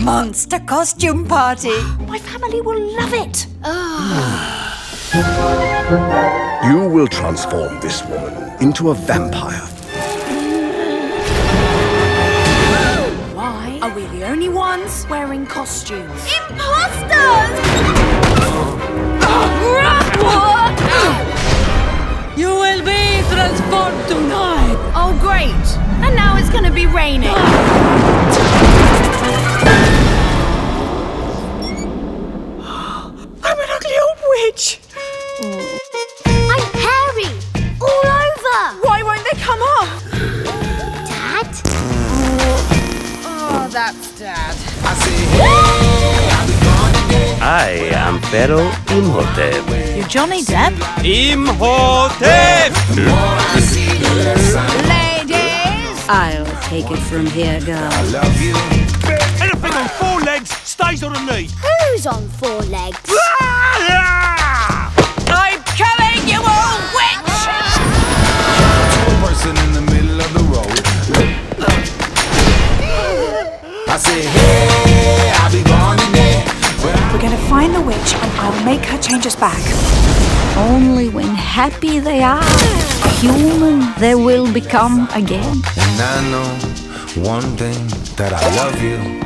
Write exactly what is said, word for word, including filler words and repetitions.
monster costume party. My family will love it. You will transform this woman into a vampire. Why are we the only ones wearing costumes? Imposters! You will be transformed tonight. Oh, great. And now it's going to be raining. I'm an ugly old witch. I'm hairy! All over! Why won't they come off? Dad? Oh, that's Dad. I am Pharaoh Imhotep. You're Johnny Depp? Imhotep! Ladies! I'll take it from here, girl. Anything on four legs stays on a knee. Who's on four legs? I'm coming, you old witch! Person in the middle of the road. I say, hey, I'll be gone today. We're going to find the witch and I'll make her change us back. Only when happy they are, human they will become again. And I know one thing, that I love you.